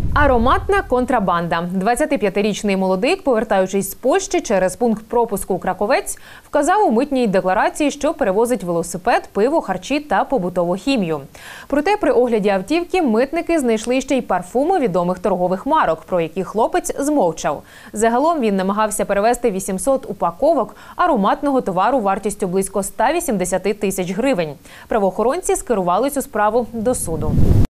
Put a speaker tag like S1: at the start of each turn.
S1: Ароматна контрабанда. 25-річний молодик, повертаючись з Польщі через пункт пропуску Краковець, вказав у митній декларації, що перевозить велосипед, пиво, харчі та побутову хімію. Проте при огляді автівки митники знайшли ще й парфуми відомих торгових марок, про які хлопець змовчав. Загалом він намагався перевезти 800 упаковок ароматного товару вартістю близько 180 тисяч гривень. Правоохоронці скерували цю справу до суду.